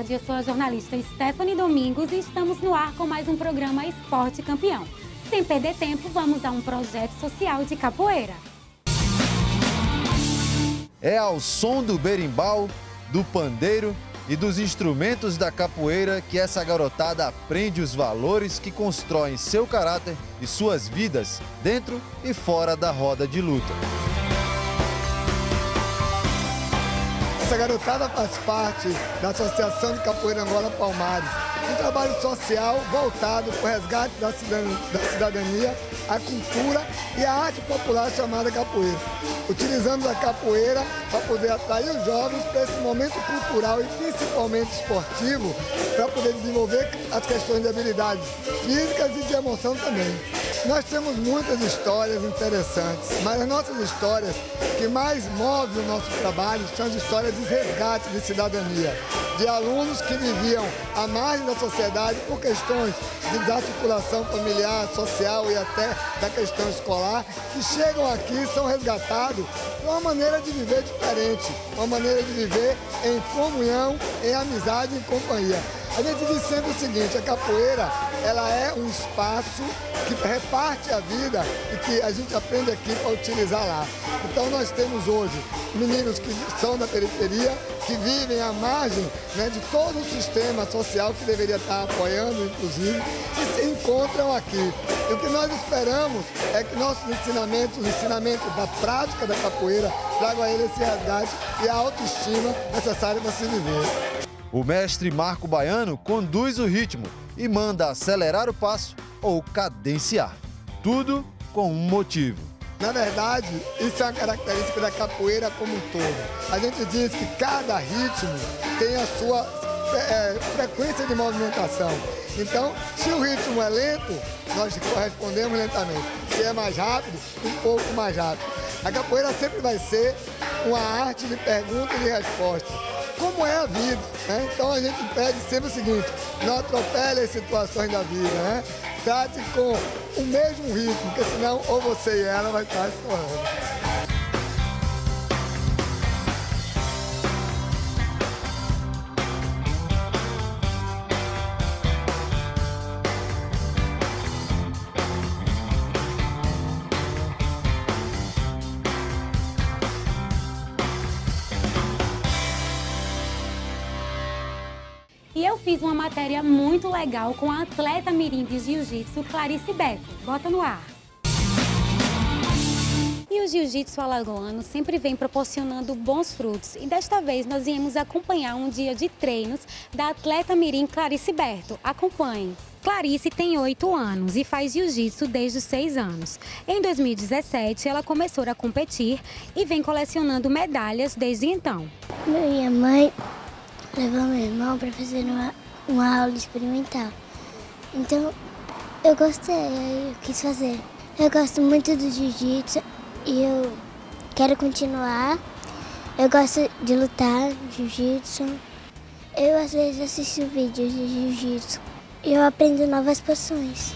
tarde, eu sou a jornalista Stephanie Domingos e estamos no ar com mais um programa Esporte Campeão. Sem perder tempo, vamos a um projeto social de capoeira. É ao som do berimbau, do pandeiro e dos instrumentos da capoeira que essa garotada aprende os valores que constroem seu caráter e suas vidas dentro e fora da roda de luta. Essa garotada faz parte da Associação de Capoeira Angola Palmares, um trabalho social voltado para o resgate da cidadania, a cultura e a arte popular chamada capoeira. Utilizamos a capoeira para poder atrair os jovens para esse momento cultural e principalmente esportivo, para poder desenvolver as questões de habilidades físicas e de emoção também. Nós temos muitas histórias interessantes, mas as nossas histórias que mais movem o nosso trabalho são as histórias de resgate de cidadania, de alunos que viviam à margem da sociedade por questões de desarticulação familiar, social e até da questão escolar, que chegam aqui e são resgatados por uma maneira de viver diferente, uma maneira de viver em comunhão, em amizade e em companhia. A gente diz sempre o seguinte, a capoeira, ela é um espaço que reparte a vida e que a gente aprende aqui para utilizar lá. Então nós temos hoje meninos que são da periferia, que vivem à margem, né, de todo o sistema social que deveria estar apoiando, inclusive, e se encontram aqui. E o que nós esperamos é que nossos ensinamentos, os ensinamentos da prática da capoeira, tragam a eles esse resgate e a autoestima necessária para se viver. O mestre Marco Baiano conduz o ritmo e manda acelerar o passo ou cadenciar. Tudo com um motivo. Na verdade, isso é uma característica da capoeira como um todo. A gente diz que cada ritmo tem a sua frequência de movimentação. Então, se o ritmo é lento, nós correspondemos lentamente. Se é mais rápido, um pouco mais rápido. A capoeira sempre vai ser uma arte de pergunta e de resposta. Como é a vida, né? Então a gente pede sempre o seguinte, não atropele as situações da vida, né? Trate com o mesmo ritmo, porque senão ou você e ela vai estar escorrendo. E eu fiz uma matéria muito legal com a atleta mirim de jiu-jitsu, Clarice Beto. Bota no ar. E o jiu-jitsu alagoano sempre vem proporcionando bons frutos. E desta vez nós viemos acompanhar um dia de treinos da atleta mirim Clarice Beto. Acompanhe. Clarice tem 8 anos e faz jiu-jitsu desde os 6 anos. Em 2017, ela começou a competir e vem colecionando medalhas desde então. Minha mãe levou meu irmão para fazer uma aula experimental. Então, eu gostei, eu quis fazer. Eu gosto muito do jiu-jitsu e eu quero continuar. Eu gosto de lutar jiu-jitsu. Eu, às vezes, assisto vídeos de jiu-jitsu e eu aprendo novas posições.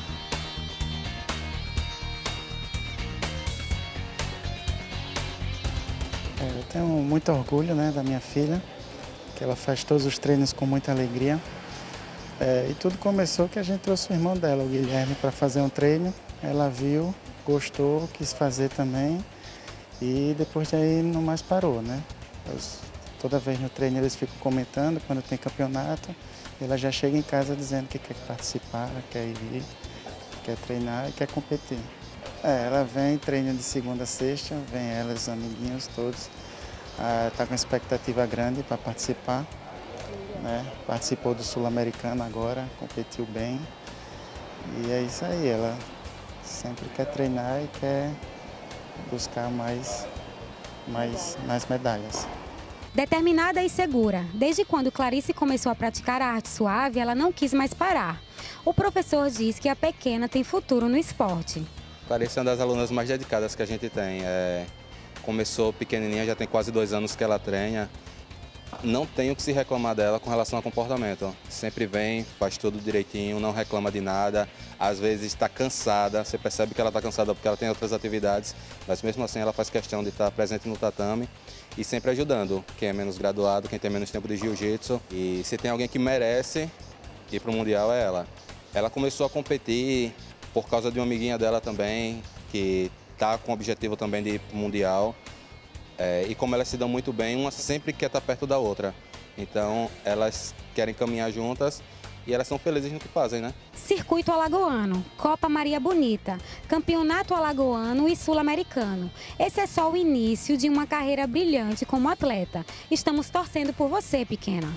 Eu tenho muito orgulho, né, da minha filha, que ela faz todos os treinos com muita alegria. E tudo começou que a gente trouxe o irmão dela, o Guilherme, para fazer um treino. Ela viu, gostou, quis fazer também e depois daí não mais parou, né? Toda vez no treino eles ficam comentando quando tem campeonato. Ela já chega em casa dizendo que quer participar, quer ir, quer treinar e quer competir. Ela vem, treina de segunda a sexta, vem ela, os amiguinhos todos. Está com expectativa grande para participar, né? Participou do Sul-Americano agora, competiu bem. E é isso aí, ela sempre quer treinar e quer buscar mais medalhas. Determinada e segura, desde quando Clarice começou a praticar a arte suave, ela não quis mais parar. O professor diz que a pequena tem futuro no esporte. Clarice é uma das alunas mais dedicadas que a gente tem. Começou pequenininha, já tem quase 2 anos que ela treina. Não tenho o que se reclamar dela com relação ao comportamento. Sempre vem, faz tudo direitinho, não reclama de nada. às vezes está cansada, você percebe que ela está cansada porque ela tem outras atividades, mas mesmo assim ela faz questão de estar presente no tatame e sempre ajudando quem é menos graduado, quem tem menos tempo de jiu-jitsu. E se tem alguém que merece ir para o Mundial é ela. Ela começou a competir por causa de uma amiguinha dela também, que está com o objetivo também de ir para o Mundial. E como elas se dão muito bem, uma sempre quer estar perto da outra. Então elas querem caminhar juntas. E elas são felizes no que fazem, né? Circuito Alagoano, Copa Maria Bonita, Campeonato Alagoano e Sul-Americano. Esse é só o início de uma carreira brilhante como atleta. Estamos torcendo por você, pequena.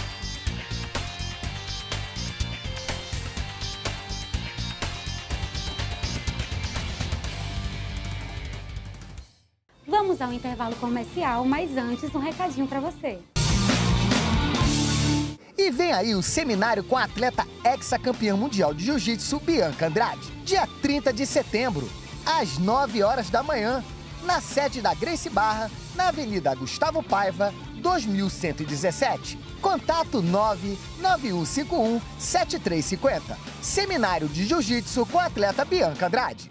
Vamos ao intervalo comercial, mas antes um recadinho para você. E vem aí o seminário com a atleta hexacampeã mundial de jiu-jitsu, Bianca Andrade. Dia 30 de setembro, às 9 horas da manhã, na sede da Gracie Barra, na Avenida Gustavo Paiva, 2117. Contato 99151-7350. Seminário de jiu-jitsu com a atleta Bianca Andrade.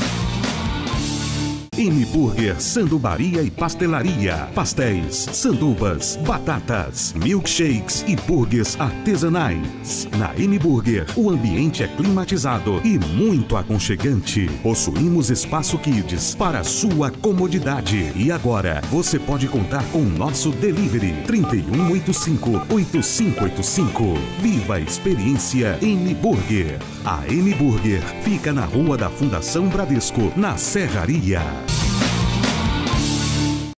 M Burger, sandubaria e pastelaria, pastéis, sandubas, batatas, milkshakes e burgers artesanais. Na M Burger, o ambiente é climatizado e muito aconchegante. Possuímos espaço kids para sua comodidade. E agora, você pode contar com o nosso delivery 3185-8585. Viva a experiência M Burger. A M Burger fica na Rua da Fundação Bradesco, na Serraria.